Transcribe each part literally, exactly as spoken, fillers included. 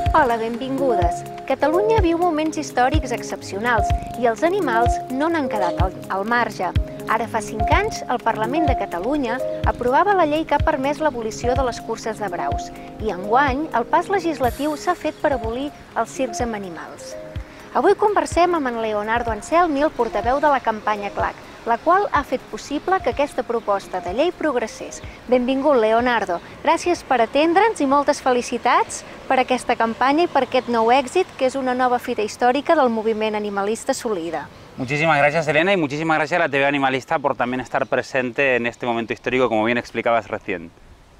Hola, benvingudes. Catalunya viu moments històrics excepcionals i els animals no n'han quedat al, al marge. Ara fa cinc anys, el Parlament de Catalunya aprovava la llei que ha permès l'abolició de les curses de braus i enguany el pas legislatiu s'ha fet per abolir els circs amb animals. Avui conversem amb en Leonardo Anselmi, el portaveu de la campanya CLAC, la qual ha fet possible que aquesta proposta de llei progressés. Benvingut, Leonardo. Gràcies per atendre'ns i moltes felicitats per aquesta campanya i per aquest nou èxit, que és una nova fita històrica del moviment animalista assolida. Muchísimas gracias, Elena, y muchísimas gracias a la T V Animalista por también estar presente en este momento histórico, como bien explicabas recién.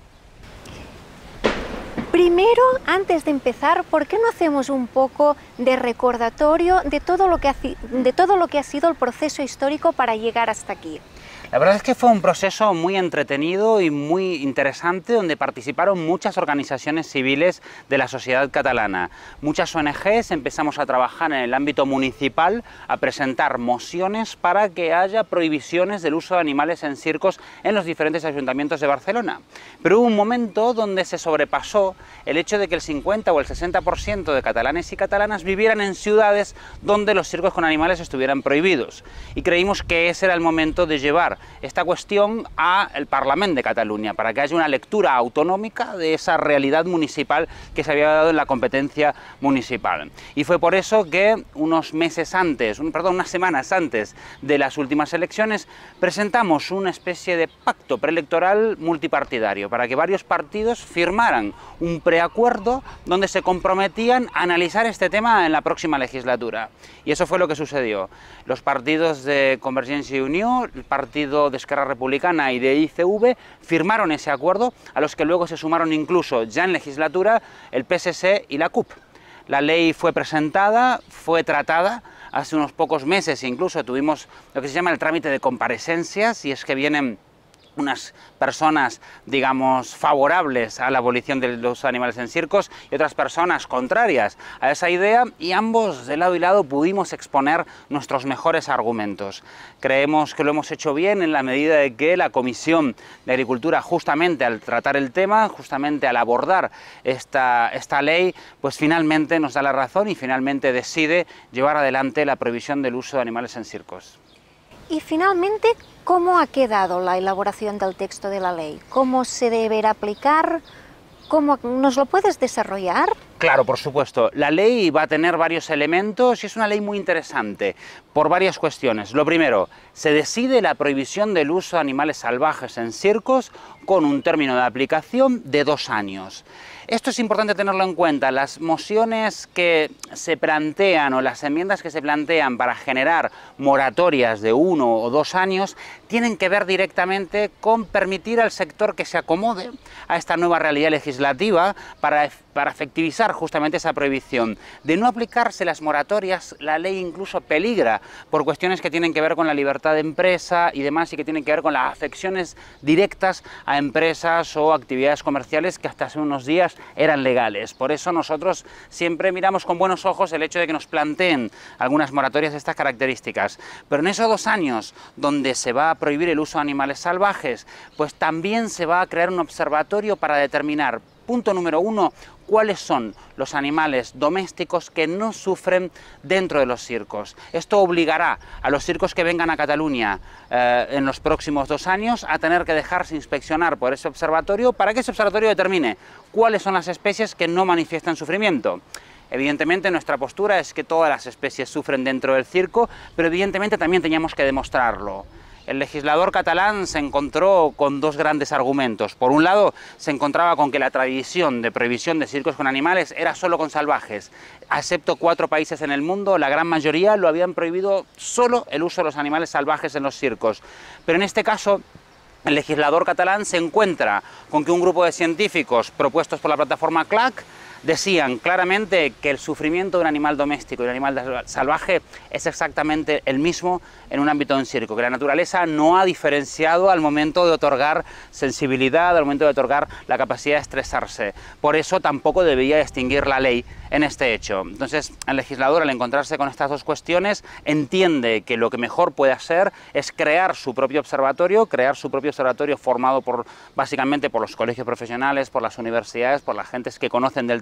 Primero, antes de empezar, ¿por qué no hacemos un poco de recordatorio de todo lo que ha, de todo lo que ha sido el proceso histórico para llegar hasta aquí? La verdad es que fue un proceso muy entretenido y muy interesante, donde participaron muchas organizaciones civiles de la sociedad catalana. Muchas O N Ges empezamos a trabajar en el ámbito municipal, a presentar mociones para que haya prohibiciones del uso de animales en circos en los diferentes ayuntamientos de Barcelona. Pero hubo un momento donde se sobrepasó el hecho de que el cincuenta o el sesenta por ciento de catalanes y catalanas vivieran en ciudades donde los circos con animales estuvieran prohibidos. Y creímos que ese era el momento de llevar esta cuestión al Parlament de Cataluña, para que haya una lectura autonómica de esa realidad municipal que se había dado en la competencia municipal. Y fue por eso que unos meses antes, un, perdón, unas semanas antes de las últimas elecciones, presentamos una especie de pacto preelectoral multipartidario, para que varios partidos firmaran un preacuerdo donde se comprometían a analizar este tema en la próxima legislatura. Y eso fue lo que sucedió. Los partidos de Convergencia y Unió, el partido de Esquerra Republicana y de I C V firmaron ese acuerdo, a los que luego se sumaron incluso ya en legislatura el P S C y la CUP. La ley fue presentada, fue tratada hace unos pocos meses, incluso tuvimos lo que se llama el trámite de comparecencias, y es que vienen unas personas, digamos, favorables a la abolición de los animales en circos y otras personas contrarias a esa idea, y ambos, de lado y lado, pudimos exponer nuestros mejores argumentos. Creemos que lo hemos hecho bien en la medida de que la Comisión de Agricultura, justamente al tratar el tema, justamente al abordar esta, esta ley, pues finalmente nos da la razón y finalmente decide llevar adelante la prohibición del uso de animales en circos. Y finalmente, ¿cómo ha quedado la elaboración del texto de la ley? ¿Cómo se deberá aplicar? ¿Cómo nos lo puedes desarrollar? Claro, por supuesto. La ley va a tener varios elementos y es una ley muy interesante por varias cuestiones. Lo primero, se decide la prohibición del uso de animales salvajes en circos con un término de aplicación de dos años. Esto es importante tenerlo en cuenta. Las mociones que se plantean o las enmiendas que se plantean para generar moratorias de uno o dos años tienen que ver directamente con permitir al sector que se acomode a esta nueva realidad legislativa para, para efectivizar justamente esa prohibición. De no aplicarse las moratorias, la ley incluso peligra por cuestiones que tienen que ver con la libertad de empresa y demás, y que tienen que ver con las afecciones directas a empresas o actividades comerciales que hasta hace unos días eran legales. Por eso nosotros siempre miramos con buenos ojos el hecho de que nos planteen algunas moratorias de estas características. Pero en esos dos años donde se va a prohibir el uso de animales salvajes, pues también se va a crear un observatorio para determinar, punto número uno, cuáles son los animales domésticos que no sufren dentro de los circos. Esto obligará a los circos que vengan a Cataluña eh, en los próximos dos años a tener que dejarse inspeccionar por ese observatorio, para que ese observatorio determine cuáles son las especies que no manifiestan sufrimiento. Evidentemente nuestra postura es que todas las especies sufren dentro del circo, pero evidentemente también teníamos que demostrarlo. El legislador catalán se encontró con dos grandes argumentos. Por un lado, se encontraba con que la tradición de prohibición de circos con animales era solo con salvajes. Excepto cuatro países en el mundo, la gran mayoría lo habían prohibido solo el uso de los animales salvajes en los circos. Pero en este caso, el legislador catalán se encuentra con que un grupo de científicos propuestos por la plataforma CLAC decían claramente que el sufrimiento de un animal doméstico y un animal salvaje es exactamente el mismo en un ámbito de un circo, que la naturaleza no ha diferenciado al momento de otorgar sensibilidad, al momento de otorgar la capacidad de estresarse. Por eso tampoco debería distinguir la ley en este hecho. Entonces, el legislador, al encontrarse con estas dos cuestiones, entiende que lo que mejor puede hacer es crear su propio observatorio, crear su propio observatorio formado por, básicamente por los colegios profesionales, por las universidades, por las gentes que conocen del tema,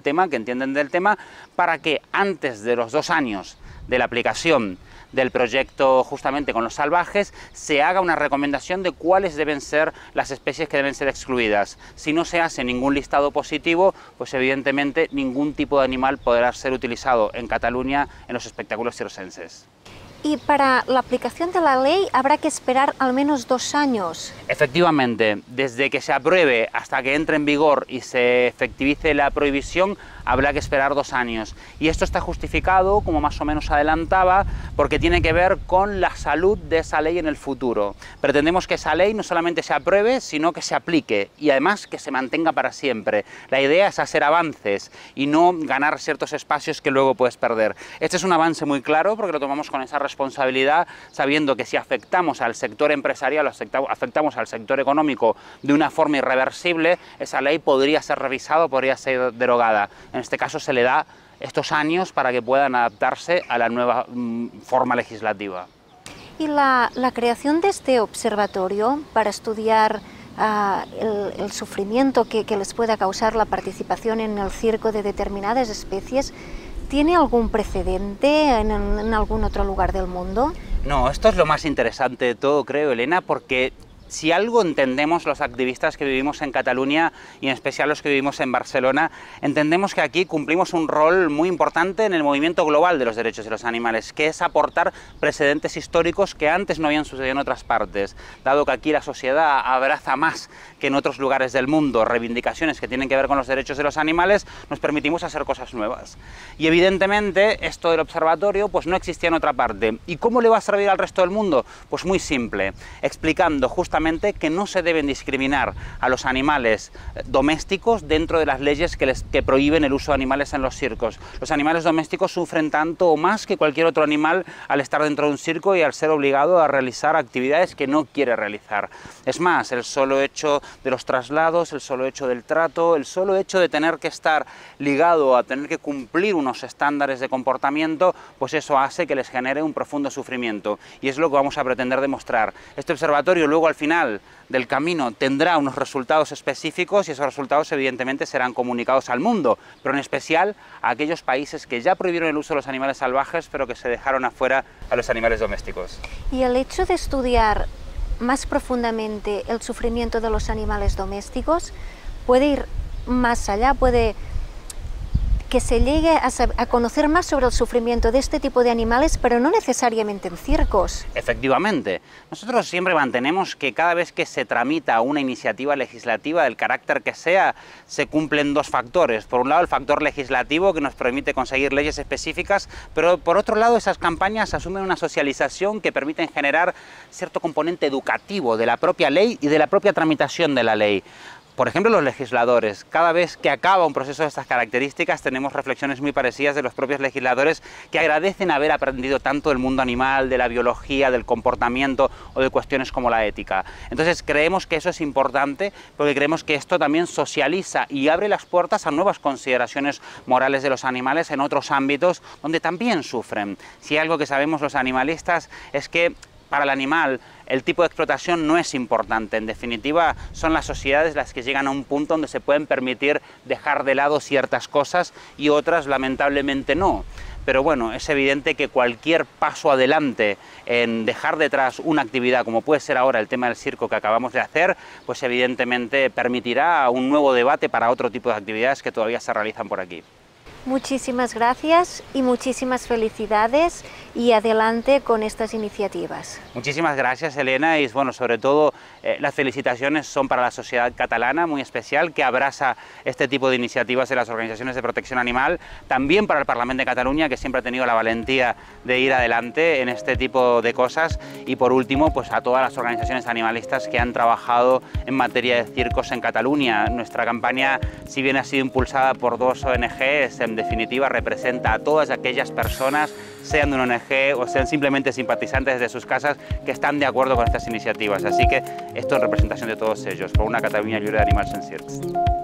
tema, que entienden del tema, para que antes de los dos años de la aplicación del proyecto justamente con los salvajes, se haga una recomendación de cuáles deben ser las especies que deben ser excluidas. Si no se hace ningún listado positivo, pues evidentemente ningún tipo de animal podrá ser utilizado en Cataluña en los espectáculos circenses. Y para la aplicación de la ley habrá que esperar al menos dos años. Efectivamente, desde que se apruebe hasta que entre en vigor y se efectivice la prohibición, habrá que esperar dos años. Y esto está justificado, como más o menos adelantaba, porque tiene que ver con la salud de esa ley en el futuro. Pretendemos que esa ley no solamente se apruebe, sino que se aplique y además que se mantenga para siempre. La idea es hacer avances y no ganar ciertos espacios que luego puedes perder. Este es un avance muy claro porque lo tomamos con esa responsabilidad, sabiendo que si afectamos al sector empresarial o afectamos al sector económico de una forma irreversible, esa ley podría ser revisada, podría ser derogada. En este caso se le da estos años para que puedan adaptarse a la nueva mmm, forma legislativa. Y la, la creación de este observatorio para estudiar uh, el, el sufrimiento que, que les pueda causar la participación en el circo de determinadas especies, ¿tiene algún precedente en, en algún otro lugar del mundo? No, esto es lo más interesante de todo, creo, Elena, porque si algo entendemos los activistas que vivimos en Cataluña y en especial los que vivimos en Barcelona, entendemos que aquí cumplimos un rol muy importante en el movimiento global de los derechos de los animales, que es aportar precedentes históricos que antes no habían sucedido en otras partes. Dado que aquí la sociedad abraza más que en otros lugares del mundo reivindicaciones que tienen que ver con los derechos de los animales, nos permitimos hacer cosas nuevas. Y evidentemente esto del observatorio pues no existía en otra parte. ¿Y cómo le va a servir al resto del mundo? Pues muy simple, explicando justamente que no se deben discriminar a los animales domésticos dentro de las leyes que, les, que prohíben el uso de animales en los circos. Los animales domésticos sufren tanto o más que cualquier otro animal al estar dentro de un circo y al ser obligado a realizar actividades que no quiere realizar. Es más, el solo hecho de los traslados, el solo hecho del trato, el solo hecho de tener que estar ligado a tener que cumplir unos estándares de comportamiento, pues eso hace que les genere un profundo sufrimiento. Y es lo que vamos a pretender demostrar. Este observatorio luego al final final del camino tendrá unos resultados específicos y esos resultados evidentemente serán comunicados al mundo, pero en especial a aquellos países que ya prohibieron el uso de los animales salvajes pero que se dejaron afuera a los animales domésticos. Y el hecho de estudiar más profundamente el sufrimiento de los animales domésticos puede ir más allá, puede que se llegue a, a conocer más sobre el sufrimiento de este tipo de animales, pero no necesariamente en circos. Efectivamente. Nosotros siempre mantenemos que cada vez que se tramita una iniciativa legislativa, del carácter que sea, se cumplen dos factores. Por un lado, el factor legislativo, que nos permite conseguir leyes específicas, pero por otro lado, esas campañas asumen una socialización que permiten generar cierto componente educativo de la propia ley y de la propia tramitación de la ley. Por ejemplo, los legisladores, cada vez que acaba un proceso de estas características tenemos reflexiones muy parecidas de los propios legisladores que agradecen haber aprendido tanto del mundo animal, de la biología, del comportamiento o de cuestiones como la ética. Entonces creemos que eso es importante porque creemos que esto también socializa y abre las puertas a nuevas consideraciones morales de los animales en otros ámbitos donde también sufren. Si hay algo que sabemos los animalistas es que para el animal el tipo de explotación no es importante. En definitiva, son las sociedades las que llegan a un punto donde se pueden permitir dejar de lado ciertas cosas y otras lamentablemente no. Pero bueno, es evidente que cualquier paso adelante en dejar detrás una actividad como puede ser ahora el tema del circo que acabamos de hacer, pues evidentemente permitirá un nuevo debate para otro tipo de actividades que todavía se realizan por aquí. Muchísimas gracias y muchísimas felicidades y adelante con estas iniciativas. Muchísimas gracias, Elena, y bueno, sobre todo eh, las felicitaciones son para la sociedad catalana, muy especial, que abraza este tipo de iniciativas de las organizaciones de protección animal, también para el Parlamento de Cataluña, que siempre ha tenido la valentía de ir adelante en este tipo de cosas, y por último, pues a todas las organizaciones animalistas que han trabajado en materia de circos en Cataluña. Nuestra campaña, si bien ha sido impulsada por dos O N Ges, en definitiva representa a todas aquellas personas, sean de una O N Ge o sean simplemente simpatizantes de sus casas, que están de acuerdo con estas iniciativas. Así que esto en representación de todos ellos, por una Cataluña libre de animals en circs.